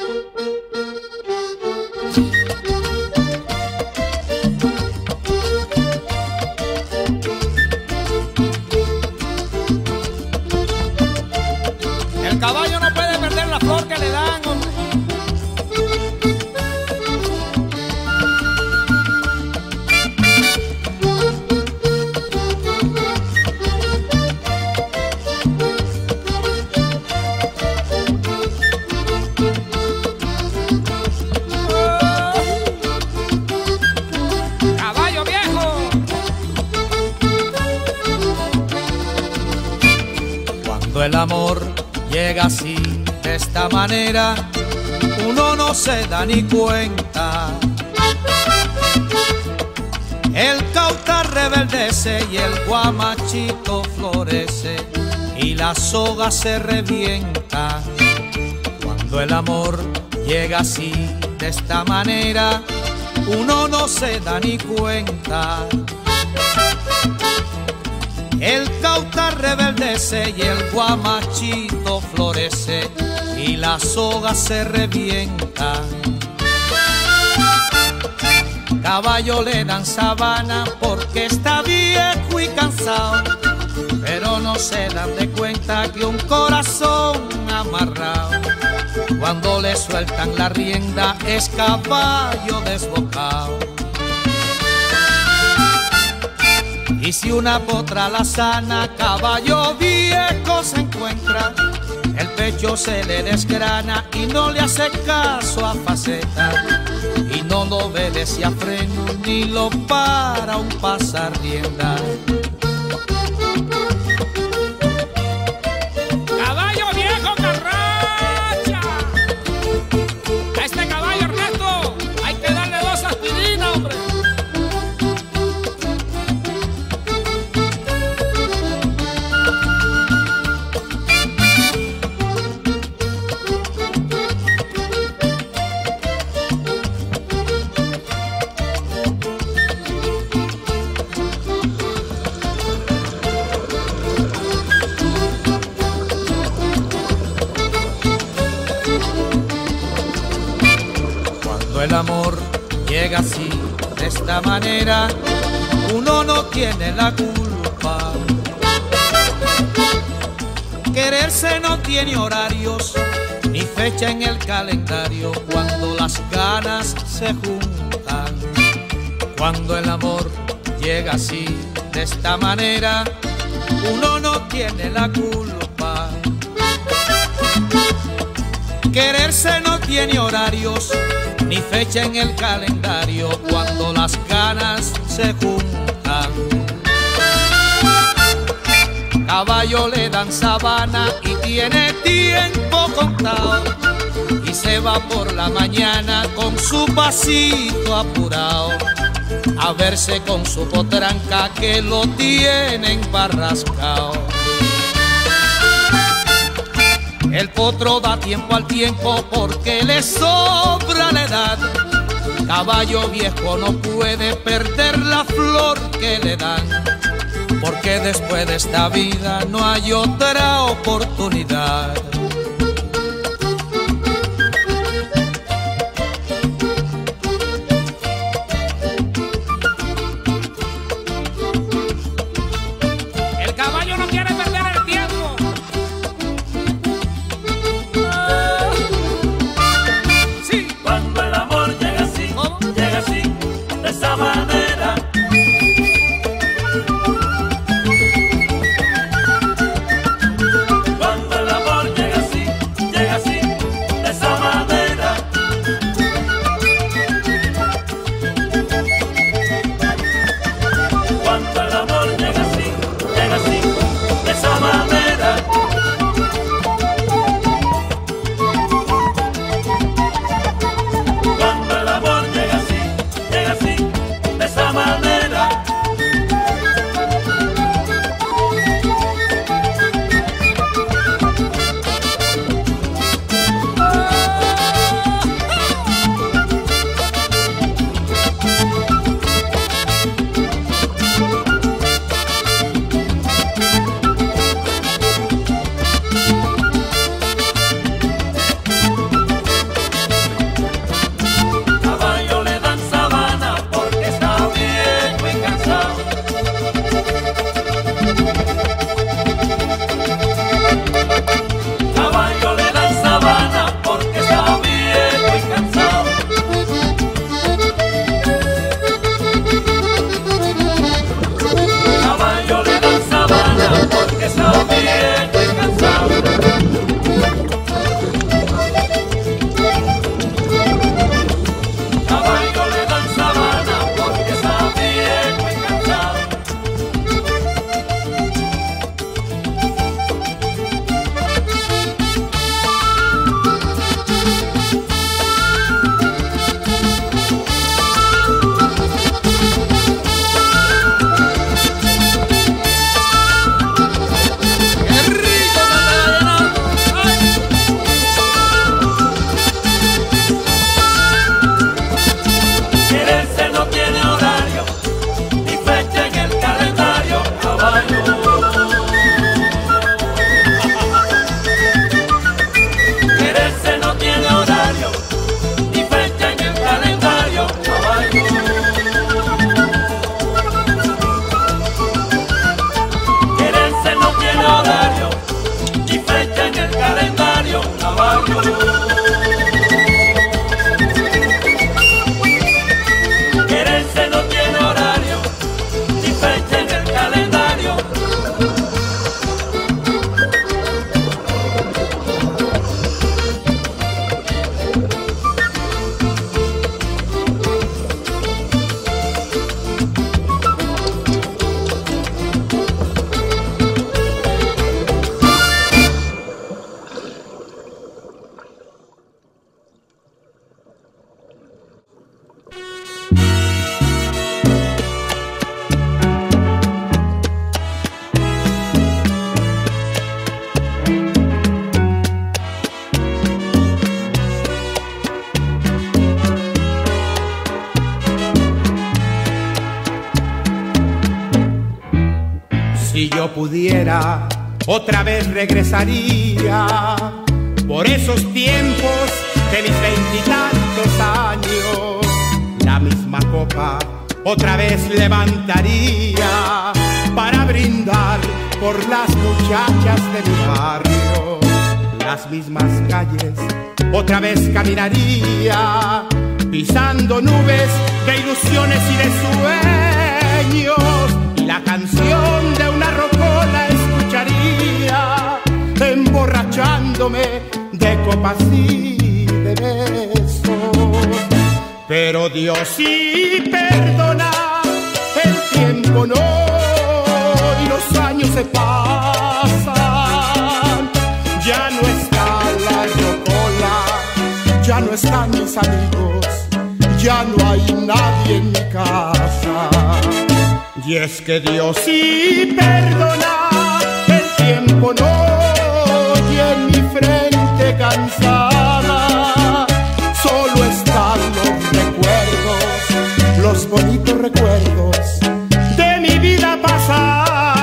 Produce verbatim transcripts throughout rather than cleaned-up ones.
El caballo no puede perder la flor que le dan, hombre. Caballo viejo. Cuando el amor llega así, de esta manera, uno no se da ni cuenta. El cauta rebeldece y el guamachito florece y la soga se revienta. Cuando el amor llega así, de esta manera, uno no se da ni cuenta. El cauta rebeldece y el guamachito florece y la soga se revienta. Caballo le dan sabana porque está viejo y cansado, pero no se dan de cuenta que un corazón amarrado, cuando le sueltan la rienda, es caballo desbocado. Y si una potra la sana, caballo viejo se encuentra, el pecho se le desgrana y no le hace caso a faceta, y no lo obedece a freno ni lo para un pasar rienda. Caballo viejo carracha. A este caballo, Ernesto, hay que darle dos aspirinas, hombre. Cuando el amor llega así, de esta manera, uno no tiene la culpa. Quererse no tiene horarios ni fecha en el calendario, cuando las ganas se juntan. Cuando el amor llega así, de esta manera, uno no tiene la culpa. Quererse no tiene horarios ni fecha en el calendario, cuando las ganas se juntan. Caballo le dan sabana y tiene tiempo contado, y se va por la mañana con su pasito apurado a verse con su potranca que lo tienen barrascao. El potro da tiempo al tiempo porque le sobra la edad. Caballo viejo no puede perder la flor que le dan, porque después de esta vida no hay otra oportunidad. El caballo no quiere perder el tiempo. Sí. Cuando el amor llega así, ¿Cómo? llega así, de esa manera. Cuando el amor llega yo pudiera, otra vez regresaría por esos tiempos de mis veintitantos años. La misma copa otra vez levantaría para brindar por las muchachas de mi barrio. Las mismas calles otra vez caminaría, pisando nubes de ilusiones y de sueños, y la canción de una rocola escucharía, emborrachándome de copas y de besos. Pero Dios sí perdona, el tiempo no, y los años se pasan. Ya no está la rocola, ya no están mis amigos, ya no hay nadie en mi casa. Y es que Dios sí perdona, el tiempo no, y en mi frente cansada solo están los recuerdos, los bonitos recuerdos de mi vida pasada.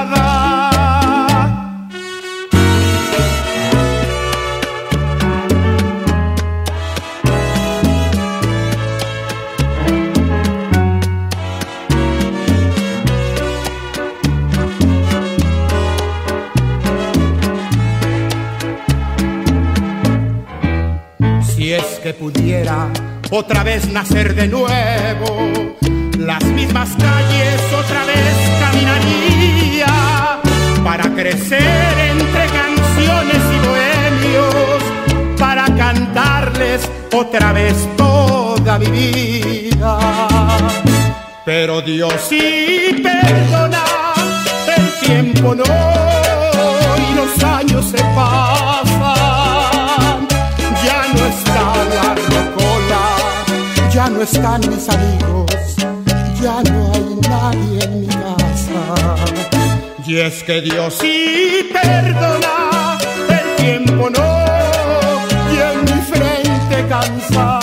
Si es que pudiera otra vez nacer de nuevo, las mismas calles otra vez caminaría para crecer entre canciones y bohemios, para cantarles otra vez toda mi vida. Pero Dios sí perdona, el tiempo no, y los años se pasan. Ya no está la rocola, ya no están mis amigos, ya no hay nadie en mi casa. Y es que Dios sí perdona, el tiempo no, y en mi frente cansada